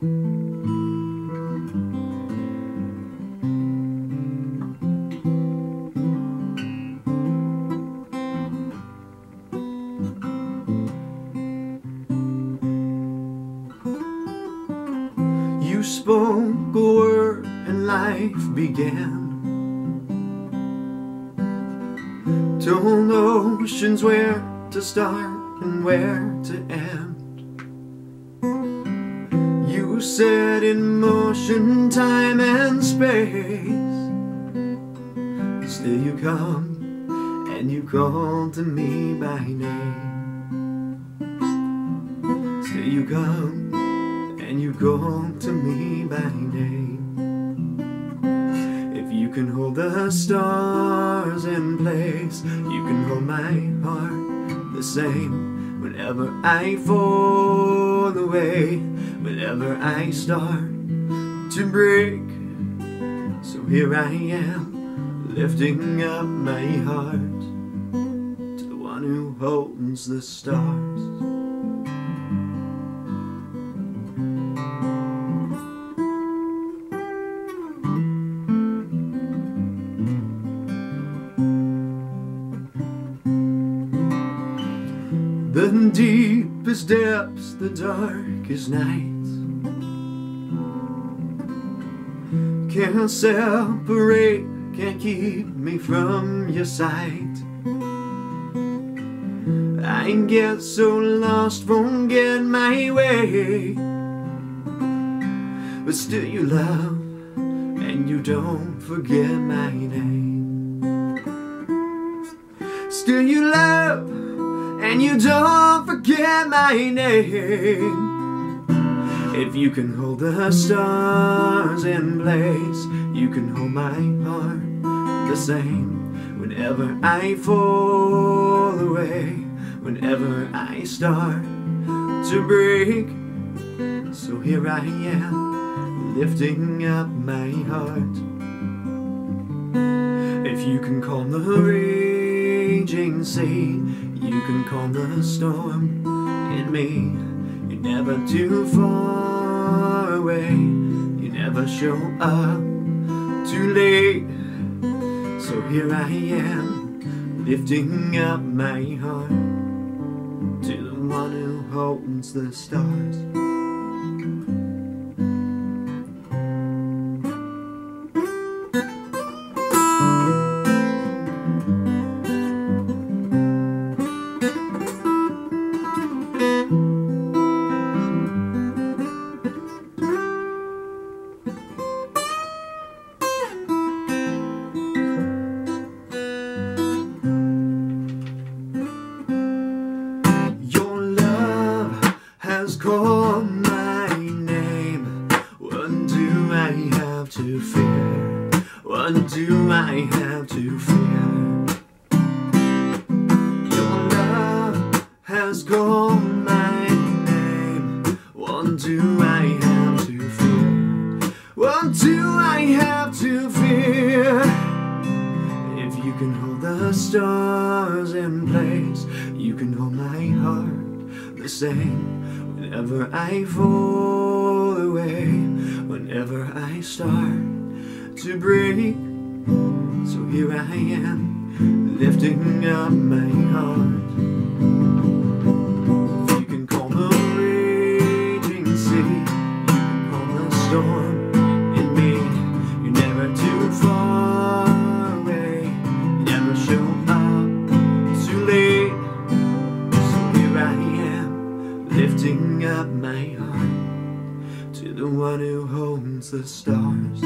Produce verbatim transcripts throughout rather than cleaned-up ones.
You spoke a word and life began. Told oceans where to start and where to end. You set in motion time and space. Still you come and you call to me by name. Still you come and you call to me by name. If you can hold the stars in place, you can hold my heart the same. Whenever I fall away, whenever I start to break, so here I am, lifting up my heart to the one who holds the stars. The deepest depths, the darkest nights, can't separate, can't keep me from your sight. I get so lost, forget my way, but still you love and you don't forget my name. Still you love and you don't forget my name. If you can hold the stars in place, you can hold my heart the same. Whenever I fall away, whenever I start to break, so here I am, lifting up my heart. If you can calm the raging sea, you can calm the storm in me. You're never too far away, you never show up too late. So here I am, lifting up my heart to the one who holds the stars. Call my name. What do I have to fear? What do I have to fear? Your love has called my name. What do I have to fear? What do I have to fear? If you can hold the stars in place, you can hold my heart the same. Whenever I fall away, whenever I start to break, so here I am, lifting up my heart. If you can calm the raging sea, you can calm the storm in me. You're never too far away, you never show up too late. So here I am, lifting up my heart to the one who holds the stars.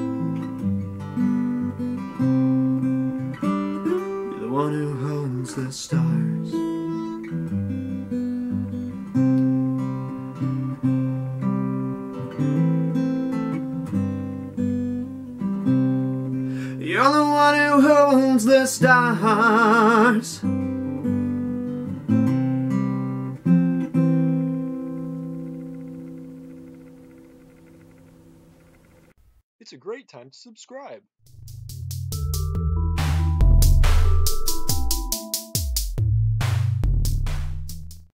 You're the one who holds the stars. You're the one who holds the stars. It's a great time to subscribe.